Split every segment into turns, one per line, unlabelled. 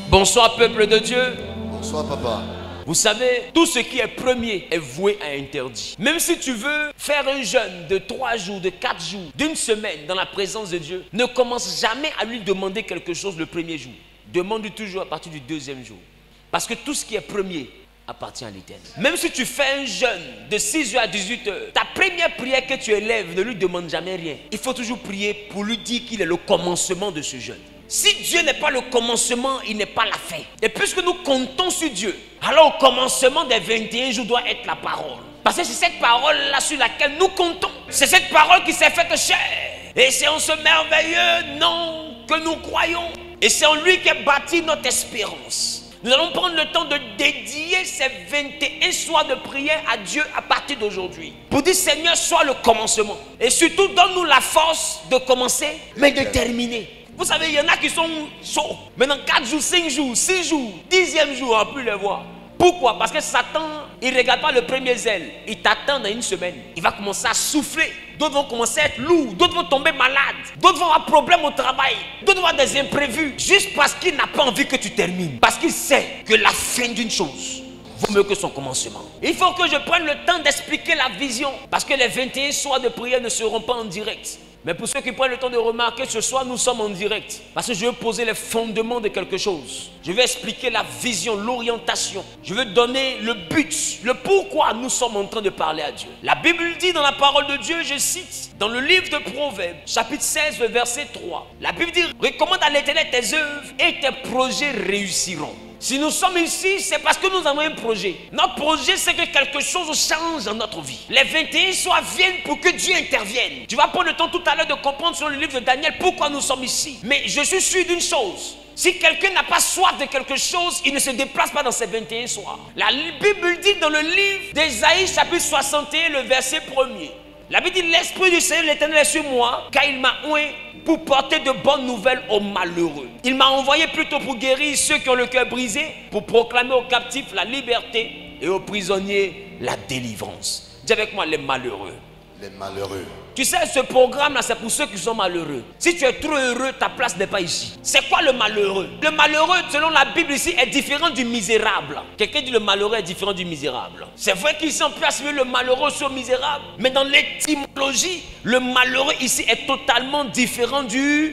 Bonsoir peuple de Dieu.
Bonsoir papa.
Vous savez, tout ce qui est premier est voué à interdit. Même si tu veux faire un jeûne de 3 jours, de 4 jours, d'une semaine dans la présence de Dieu, ne commence jamais à lui demander quelque chose le premier jour. Demande-lui toujours à partir du 2e jour. Parce que tout ce qui est premier appartient à l'Éternel. Même si tu fais un jeûne de 6h à 18h, ta première prière que tu élèves ne lui demande jamais rien. Il faut toujours prier pour lui dire qu'il est le commencement de ce jeûne. Si Dieu n'est pas le commencement, il n'est pas la fin. Et puisque nous comptons sur Dieu, alors au commencement des 21 jours doit être la parole. Parce que c'est cette parole-là sur laquelle nous comptons. C'est cette parole qui s'est faite chair. Et c'est en ce merveilleux nom que nous croyons. Et c'est en lui qu'est bâtie notre espérance. Nous allons prendre le temps de dédier ces 21 soirs de prière à Dieu à partir d'aujourd'hui. Pour dire Seigneur, sois le commencement. Et surtout, donne-nous la force de commencer, mais de terminer. Vous savez, il y en a qui sont chauds. Mais dans 4 jours, 5 jours, 6 jours, 10e jour, on ne peut plus les voir. Pourquoi? Parce que Satan, il ne regarde pas le premier zèle. Il t'attend dans une semaine. Il va commencer à souffler. D'autres vont commencer à être lourds. D'autres vont tomber malades. D'autres vont avoir des problèmes au travail. D'autres vont avoir des imprévus. Juste parce qu'il n'a pas envie que tu termines. Parce qu'il sait que la fin d'une chose vaut mieux que son commencement. Il faut que je prenne le temps d'expliquer la vision. Parce que les 21 soirs de prière ne seront pas en direct. Mais pour ceux qui prennent le temps de remarquer, ce soir nous sommes en direct. Parce que je veux poser les fondements de quelque chose. Je vais expliquer la vision, l'orientation. Je veux donner le but, le pourquoi nous sommes en train de parler à Dieu. La Bible dit dans la parole de Dieu, je cite, dans le livre de Proverbes, chapitre 16, verset 3. La Bible dit, recommande à l'Éternel tes œuvres et tes projets réussiront. Si nous sommes ici, c'est parce que nous avons un projet. Notre projet, c'est que quelque chose change dans notre vie. Les 21 soirs viennent pour que Dieu intervienne. Tu vas prendre le temps tout à l'heure de comprendre sur le livre de Daniel pourquoi nous sommes ici. Mais je suis sûr d'une chose. Si quelqu'un n'a pas soif de quelque chose, il ne se déplace pas dans ces 21 soirs. La Bible dit dans le livre d'Ésaïe, chapitre 61, le verset 1er. La Bible dit, l'Esprit du Seigneur l'Éternel est sur moi, car il m'a oint pour porter de bonnes nouvelles aux malheureux. Il m'a envoyé plutôt pour guérir ceux qui ont le cœur brisé, pour proclamer aux captifs la liberté et aux prisonniers la délivrance. Dis avec moi, les malheureux.
Les malheureux.
Tu sais, ce programme-là, c'est pour ceux qui sont malheureux. Si tu es trop heureux, ta place n'est pas ici. C'est quoi le malheureux? Le malheureux, selon la Bible ici, est différent du misérable. Quelqu'un dit le malheureux est différent du misérable. C'est vrai qu'ici, on peut assimiler le malheureux sur le misérable. Mais dans l'étymologie, le malheureux ici est totalement différent du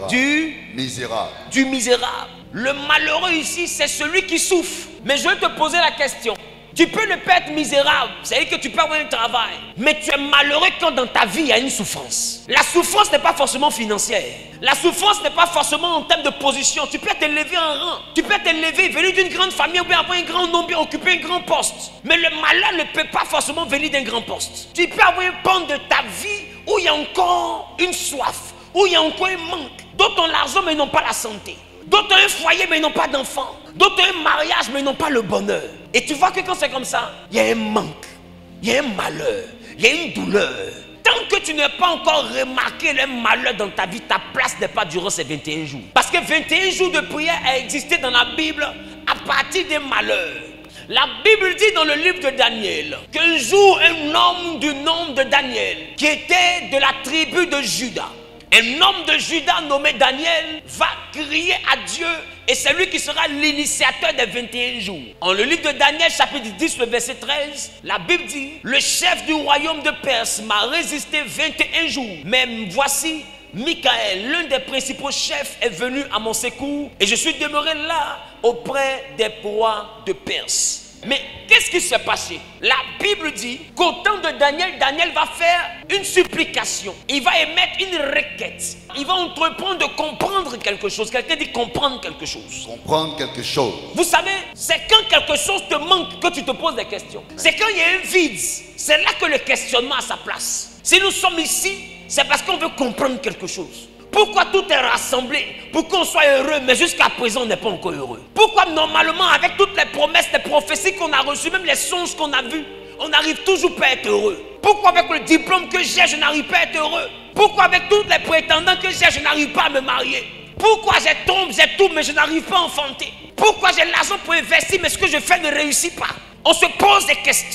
misérable. Le malheureux ici, c'est celui qui souffre. Mais je vais te poser la question. Tu peux ne pas être misérable, c'est-à-dire que tu peux avoir un travail, mais tu es malheureux quand dans ta vie il y a une souffrance. La souffrance n'est pas forcément financière. La souffrance n'est pas forcément en termes de position. Tu peux t'élever en rang, tu peux t'élever, venir d'une grande famille ou bien avoir un grand nom, bien occuper un grand poste. Mais le malheur ne peut pas forcément venir d'un grand poste. Tu peux avoir un pan de ta vie où il y a encore une soif, où il y a encore un manque. D'autres ont l'argent mais ils n'ont pas la santé. D'autres ont un foyer mais ils n'ont pas d'enfants. D'autres ont un mariage mais ils n'ont pas le bonheur. Et tu vois que quand c'est comme ça, il y a un manque, il y a un malheur, il y a une douleur. Tant que tu n'as pas encore remarqué le malheur dans ta vie, ta place n'est pas durant ces 21 jours. Parce que 21 jours de prière a existé dans la Bible à partir des malheurs. La Bible dit dans le livre de Daniel qu'un jour, un homme du nom de Daniel, qui était de la tribu de Juda, un homme de Juda nommé Daniel va crier à Dieu et c'est lui qui sera l'initiateur des 21 jours. En le livre de Daniel, chapitre 10, le verset 13, la Bible dit, le chef du royaume de Perse m'a résisté 21 jours. Mais voici, Michael, l'un des principaux chefs, est venu à mon secours et je suis demeuré là auprès des rois de Perse. Mais qu'est-ce qui s'est passé? La Bible dit qu'au temps de Daniel, Daniel va faire une supplication. Il va émettre une requête. Il va entreprendre de comprendre quelque chose. Quelqu'un dit comprendre quelque chose.
Comprendre quelque chose.
Vous savez, c'est quand quelque chose te manque que tu te poses des questions. C'est quand il y a un vide. C'est là que le questionnement a sa place. Si nous sommes ici, c'est parce qu'on veut comprendre quelque chose. Pourquoi tout est rassemblé pour qu'on soit heureux, mais jusqu'à présent on n'est pas encore heureux? Pourquoi normalement avec toutes les promesses, les prophéties qu'on a reçues, même les songes qu'on a vus, on n'arrive toujours pas à être heureux? Pourquoi avec le diplôme que j'ai, je n'arrive pas à être heureux? Pourquoi avec tous les prétendants que j'ai, je n'arrive pas à me marier? Pourquoi j'ai tout, mais je n'arrive pas à enfanter? Pourquoi j'ai l'argent pour investir, mais ce que je fais ne réussit pas? On se pose des questions.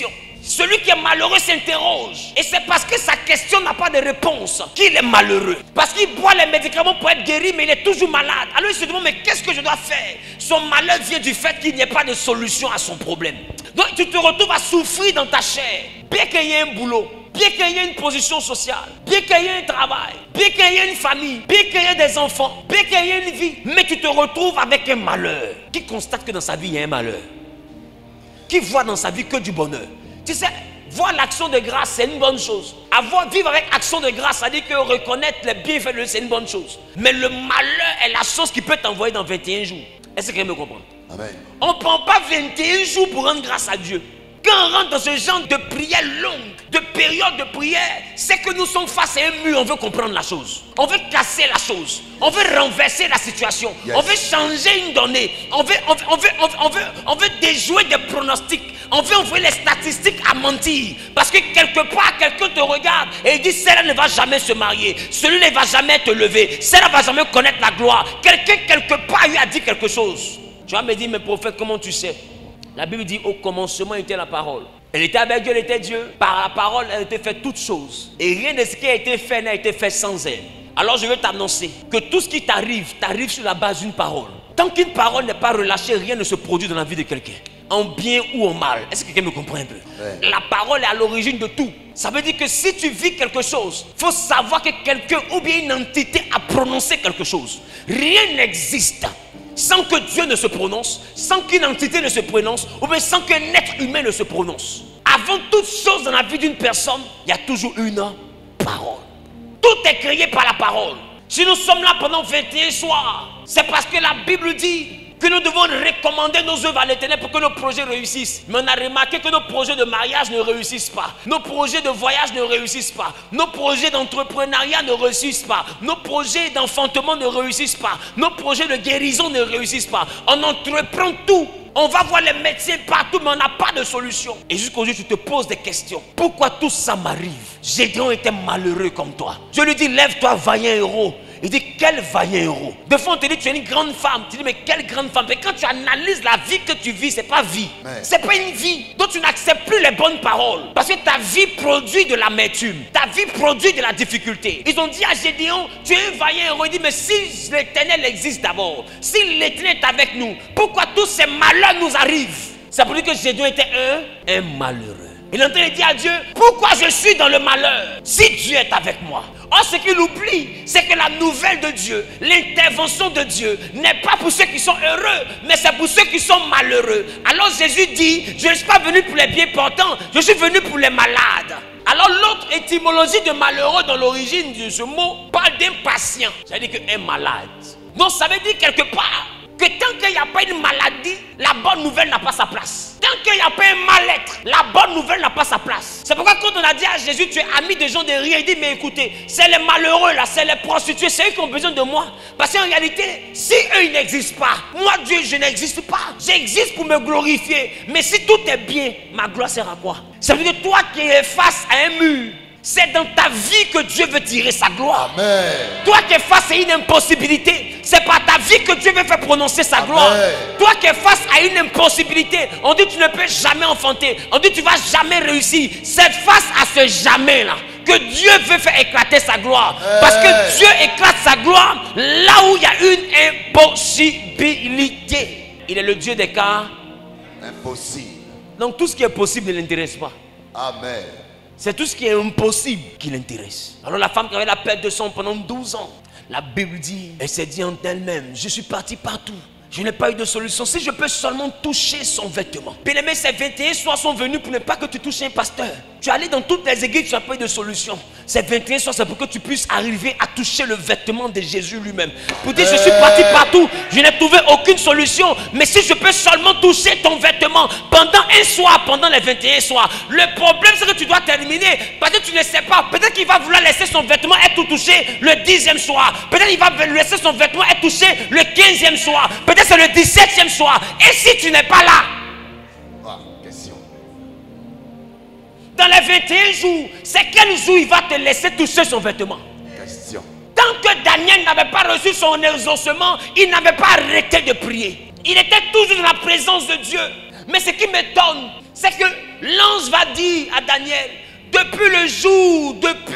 Celui qui est malheureux s'interroge. Et c'est parce que sa question n'a pas de réponse qu'il est malheureux. Parce qu'il boit les médicaments pour être guéri, mais il est toujours malade. Alors il se demande, mais qu'est-ce que je dois faire? Son malheur vient du fait qu'il n'y ait pas de solution à son problème. Donc tu te retrouves à souffrir dans ta chair. Bien qu'il y ait un boulot, bien qu'il y ait une position sociale, bien qu'il y ait un travail, bien qu'il y ait une famille, bien qu'il y ait des enfants, bien qu'il y ait une vie, mais tu te retrouves avec un malheur. Qui constate que dans sa vie il y a un malheur? Qui voit dans sa vie que du bonheur? Tu sais, voir l'action de grâce, c'est une bonne chose. Vivre avec action de grâce, ça dit que reconnaître les bienfaits de Dieu, c'est une bonne chose. Mais le malheur est la chose qui peut t'envoyer dans 21 jours. Est-ce que quelqu'un me comprend? Amen. On ne prend pas 21 jours pour rendre grâce à Dieu. Quand on rentre dans ce genre de prière longue, de période de prière, c'est que nous sommes face à un mur, on veut comprendre la chose. On veut casser la chose. On veut renverser la situation. Yes. On veut changer une donnée. On veut déjouer des pronostics. On veut envoyer les statistiques à mentir. Parce que quelque part, quelqu'un te regarde et il dit, celle-là ne va jamais se marier. Celui-là ne va jamais te lever. Celle-là ne va jamais connaître la gloire. Quelqu'un quelque part lui a dit quelque chose. Tu vas me dire, mais prophète, comment tu sais? La Bible dit, au commencement était la parole. Elle était avec Dieu, elle était Dieu. Par la parole, elle était faite toutes choses. Et rien de ce qui a été fait n'a été fait sans elle. Alors je veux t'annoncer que tout ce qui t'arrive sur la base d'une parole. Tant qu'une parole n'est pas relâchée, rien ne se produit dans la vie de quelqu'un. En bien ou en mal. Est-ce que quelqu'un me comprend un peu? Ouais. La parole est à l'origine de tout. Ça veut dire que si tu vis quelque chose, il faut savoir que quelqu'un ou bien une entité a prononcé quelque chose. Rien n'existe sans que Dieu ne se prononce, sans qu'une entité ne se prononce, ou bien sans qu'un être humain ne se prononce. Avant toute chose dans la vie d'une personne, il y a toujours une parole. Tout est créé par la parole. Si nous sommes là pendant 21 soirs, c'est parce que la Bible dit que nous devons recommander nos œuvres à l'Éternel pour que nos projets réussissent. Mais on a remarqué que nos projets de mariage ne réussissent pas. Nos projets de voyage ne réussissent pas. Nos projets d'entrepreneuriat ne réussissent pas. Nos projets d'enfantement ne réussissent pas. Nos projets de guérison ne réussissent pas. On entreprend tout. On va voir les médecins partout, mais on n'a pas de solution. Et jusqu'aujourd'hui, tu te poses des questions. Pourquoi tout ça m'arrive? Gédéon était malheureux comme toi. Je lui dis, lève-toi, vaillant héros. Il dit, quel vaillant héros. Des fois, on te dit, tu es une grande femme. Tu dis, mais quelle grande femme? Mais quand tu analyses la vie que tu vis, ce n'est pas vie. Ce n'est pas une vie. Donc, tu n'acceptes plus les bonnes paroles. Parce que ta vie produit de l'amertume. Ta vie produit de la difficulté. Ils ont dit à Gédéon, tu es un vaillant héros. Il dit, mais si l'Éternel existe d'abord, si l'Éternel est avec nous, pourquoi tous ces malheurs nous arrivent? C'est pour dire que Gédéon était un malheureux. Il est en train de dire à Dieu, pourquoi je suis dans le malheur si Dieu est avec moi? Or, ce qu'il oublie, c'est que la nouvelle de Dieu, l'intervention de Dieu, n'est pas pour ceux qui sont heureux, mais c'est pour ceux qui sont malheureux. Alors Jésus dit, je ne suis pas venu pour les bien portants, je suis venu pour les malades. Alors l'autre étymologie de malheureux dans l'origine de ce mot parle d'impatient. Ça veut dire qu'un malade. Donc ça veut dire quelque part que tant qu'il n'y a pas une maladie, la bonne nouvelle n'a pas sa place. Tant qu'il n'y a pas un mal-être, la bonne nouvelle n'a pas sa place. C'est pourquoi quand on a dit à Jésus, tu es ami des gens de rien, il dit, mais écoutez, c'est les malheureux là, c'est les prostituées, c'est eux qui ont besoin de moi. Parce qu'en réalité, si eux ils n'existent pas, moi Dieu je n'existe pas. J'existe pour me glorifier. Mais si tout est bien, ma gloire sert à quoi? Ça veut dire que toi qui es face à un mur, c'est dans ta vie que Dieu veut tirer sa gloire. Amen. Toi qui es face à une impossibilité, c'est par ta vie que Dieu veut faire prononcer sa gloire. Toi qui es face à une impossibilité, on dit tu ne peux jamais enfanter, on dit tu ne vas jamais réussir. C'est face à ce jamais là que Dieu veut faire éclater sa gloire. Parce que Dieu éclate sa gloire là où il y a une impossibilité. Il est le Dieu des cas impossibles. Donc tout ce qui est possible ne l'intéresse pas. Amen. C'est tout ce qui est impossible qui l'intéresse. Alors la femme qui avait la perte de sang pendant 12 ans, la Bible dit, elle s'est dit en elle-même, je suis partie partout. Je n'ai pas eu de solution. Si je peux seulement toucher son vêtement. Bien-aimé, ces 21 soirs sont venus pour ne pas que tu touches un pasteur. Tu es allé dans toutes les églises, tu n'as pas eu de solution. Ces 21 soirs, c'est pour que tu puisses arriver à toucher le vêtement de Jésus lui-même. Pour dire, je suis parti partout, je n'ai trouvé aucune solution. Mais si je peux seulement toucher ton vêtement pendant un soir, pendant les 21 soirs, le problème c'est que tu dois terminer. Parce que tu ne sais pas. Peut-être qu'il va vouloir laisser son vêtement être tout touché le 10e soir. Peut-être qu'il va laisser son vêtement être touché le 15e soir. Peut-être c'est le 17e soir. Et si tu n'es pas là? Question. Dans les 21 jours, c'est quel jour il va te laisser toucher son vêtement? Question. Tant que Daniel n'avait pas reçu son exaucement, il n'avait pas arrêté de prier. Il était toujours dans la présence de Dieu. Mais ce qui m'étonne, c'est que l'ange va dire à Daniel, depuis le jour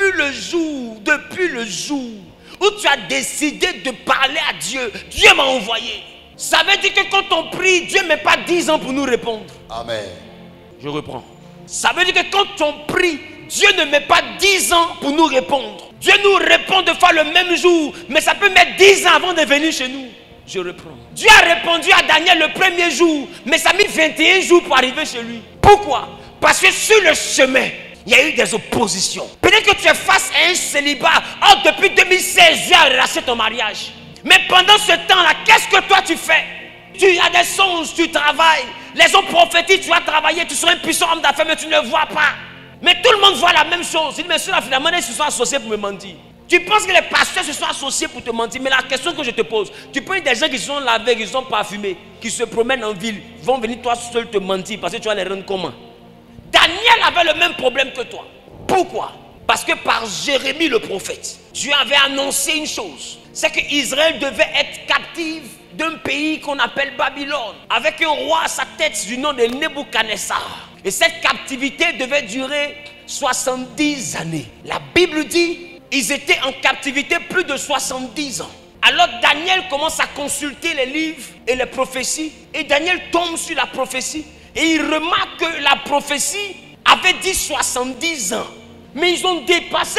où tu as décidé de parler à Dieu, Dieu m'a envoyé. Ça veut dire que quand on prie, Dieu ne met pas 10 ans pour nous répondre.
Amen.
Je reprends. Ça veut dire que quand on prie, Dieu ne met pas 10 ans pour nous répondre. Dieu nous répond de fois le même jour, mais ça peut mettre 10 ans avant de venir chez nous. Je reprends. Dieu a répondu à Daniel le premier jour, mais ça a mis 21 jours pour arriver chez lui. Pourquoi? Parce que sur le chemin, il y a eu des oppositions. Peut-être que tu es face à un célibat. Oh, depuis 2016, Dieu a relâché ton mariage. Mais pendant ce temps-là, qu'est-ce que toi tu fais? Tu as des songes, tu travailles. Les hommes prophétiques, tu as travaillé, tu seras un puissant homme d'affaires, mais tu ne le vois pas. Mais tout le monde voit la même chose. Il dit, mais ceux-là, finalement, ils se sont associés pour me mentir. Tu penses que les pasteurs se sont associés pour te mentir, mais la question que je te pose, tu prends des gens qui sont lavés, qui sont parfumés, qui se promènent en ville, vont venir toi seul te mentir parce que tu vas les rendre comment? Daniel avait le même problème que toi. Pourquoi? Parce que par Jérémie le prophète, Dieu avait annoncé une chose, c'est qu'Israël devait être captive d'un pays qu'on appelle Babylone, avec un roi à sa tête du nom de Nebuchadnezzar. Et cette captivité devait durer 70 années. La Bible dit, ils étaient en captivité plus de 70 ans. Alors Daniel commence à consulter les livres et les prophéties. Et Daniel tombe sur la prophétie. Et il remarque que la prophétie avait dit 70 ans. Mais ils ont dépassé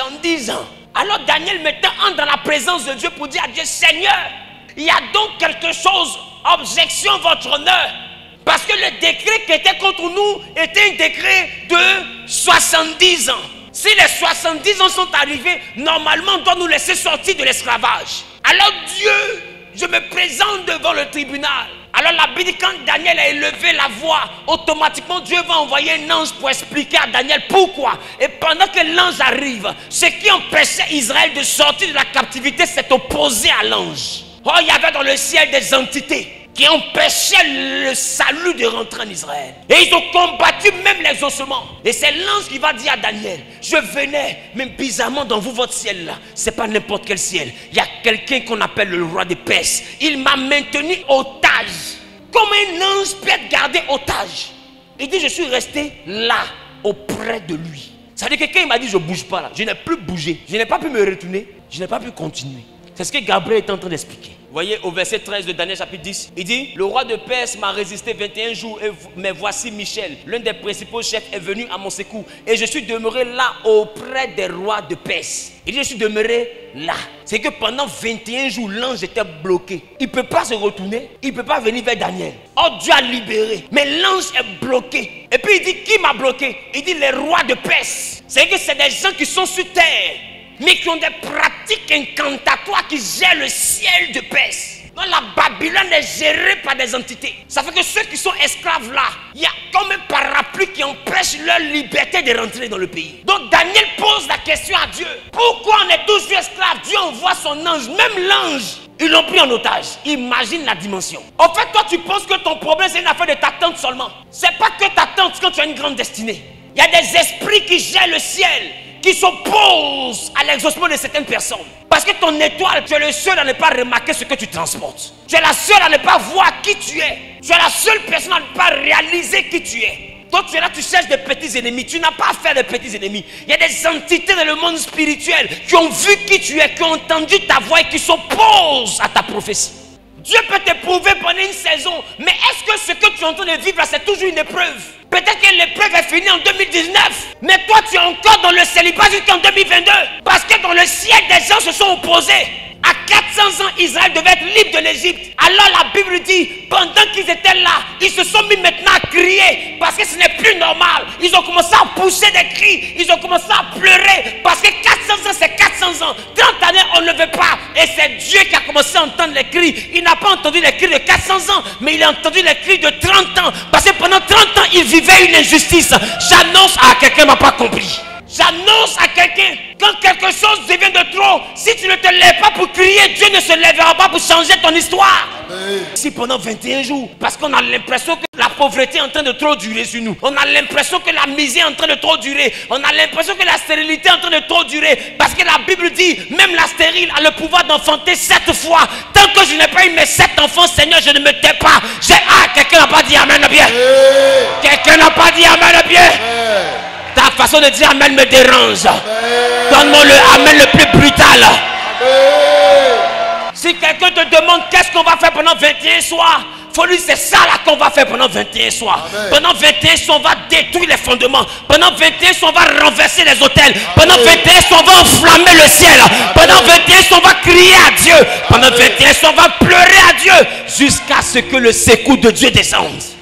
70 ans. Alors Daniel maintenant entre dans la présence de Dieu pour dire à Dieu, Seigneur, il y a donc quelque chose, objection votre honneur. Parce que le décret qui était contre nous était un décret de 70 ans. Si les 70 ans sont arrivés, normalement on doit nous laisser sortir de l'esclavage. Alors Dieu, je me présente devant le tribunal. Alors la Bible dit, quand Daniel a élevé la voix, automatiquement Dieu va envoyer un ange pour expliquer à Daniel pourquoi. Et pendant que l'ange arrive, ce qui empêchait Israël de sortir de la captivité s'est opposé à l'ange. Oh, il y avait dans le ciel des entités qui empêchaient le salut de rentrer en Israël. Et ils ont combattu même les ossements. Et c'est l'ange qui va dire à Daniel, je venais, même bizarrement dans vous, votre ciel là, c'est pas n'importe quel ciel. Il y a quelqu'un qu'on appelle le roi de Perse. Il m'a maintenu otage. Comme un ange peut être gardé otage. Il dit, je suis resté là, auprès de lui. Ça veut dire que quand il m'a dit, je ne bouge pas là, je n'ai plus bougé. Je n'ai pas pu me retourner, je n'ai pas pu continuer. C'est ce que Gabriel est en train d'expliquer. Vous voyez au verset 13 de Daniel chapitre 10, il dit, le roi de Perse m'a résisté 21 jours, mais voici Michel, l'un des principaux chefs, est venu à mon secours. Et je suis demeuré là auprès des rois de Perse. Il dit, je suis demeuré là. C'est que pendant 21 jours, l'ange était bloqué. Il ne peut pas se retourner, il ne peut pas venir vers Daniel. Oh, Dieu a libéré, mais l'ange est bloqué. Et puis il dit, qui m'a bloqué? Il dit, les rois de Perse. C'est que c'est des gens qui sont sur terre, mais qui ont des pratiques incantatoires qui gèrent le ciel de Perse. Donc la Babylone est gérée par des entités. Ça fait que ceux qui sont esclaves là, il y a comme un parapluie qui empêche leur liberté de rentrer dans le pays. Donc Daniel pose la question à Dieu. Pourquoi on est tous esclaves? Dieu envoie son ange, même l'ange, ils l'ont pris en otage. Imagine la dimension. En fait, toi tu penses que ton problème c'est une affaire de ta tante seulement. C'est pas que ta tante quand tu as une grande destinée. Il y a des esprits qui gèrent le ciel, qui s'opposent à l'exaucement de certaines personnes. Parce que ton étoile, tu es le seul à ne pas remarquer ce que tu transportes. Tu es la seule à ne pas voir qui tu es. Tu es la seule personne à ne pas réaliser qui tu es. Donc tu es là, tu cherches des petits ennemis. Tu n'as pas à faire de petits ennemis. Il y a des entités dans le monde spirituel qui ont vu qui tu es, qui ont entendu ta voix et qui s'opposent à ta prophétie. Dieu peut t'éprouver pendant une saison, mais est-ce que ce que tu es en train de vivre là, c'est toujours une épreuve? Peut-être que l'épreuve est finie en 2019, mais toi tu es encore dans le célibat jusqu'en 2022. Parce que dans le ciel, des gens se sont opposés. À 400 ans, Israël devait être libre de l'Égypte. Alors la Bible dit, pendant qu'ils étaient là, ils se sont mis maintenant à crier. Parce que ce n'est plus normal. Ils ont commencé à pousser des cris. Ils ont commencé à pleurer. Parce que 400 ans, c'est 400 ans. 30 années, on ne le veut pas. Et c'est Dieu qui a commencé à entendre les cris. Il n'a pas entendu les cris de 400 ans, mais il a entendu les cris de 30 ans. Parce que pendant 30 ans, il vivait une injustice. J'annonce à quelqu'un qui n'a pas compris. J'annonce à quelqu'un, quand quelque chose devient de trop, si tu ne te lèves pas pour crier, Dieu ne se lèvera pas pour changer ton histoire. Si pendant 21 jours, parce qu'on a l'impression que la pauvreté est en train de trop durer sur nous, on a l'impression que la misère est en train de trop durer, on a l'impression que la stérilité est en train de trop durer, parce que la Bible dit, même la stérile a le pouvoir d'enfanter 7 fois. Tant que je n'ai pas eu mes 7 enfants, Seigneur, je ne me tais pas. Quelqu'un n'a pas dit amen bien? Quelqu'un n'a pas dit amen bien? Ta façon de dire amen me dérange. Donne-moi le amen le plus brutal. Si quelqu'un te demande qu'est-ce qu'on va faire pendant 21 soirs, faut lui dire c'est ça là qu'on va faire pendant 21 soirs. Pendant 21 soirs, on va détruire les fondements. Pendant 21 soirs, on va renverser les hôtels. Pendant 21 soirs, on va enflammer le ciel. Pendant 21 soirs, on va crier à Dieu. Pendant 21 soirs, on va pleurer à Dieu jusqu'à ce que le secours de Dieu descende.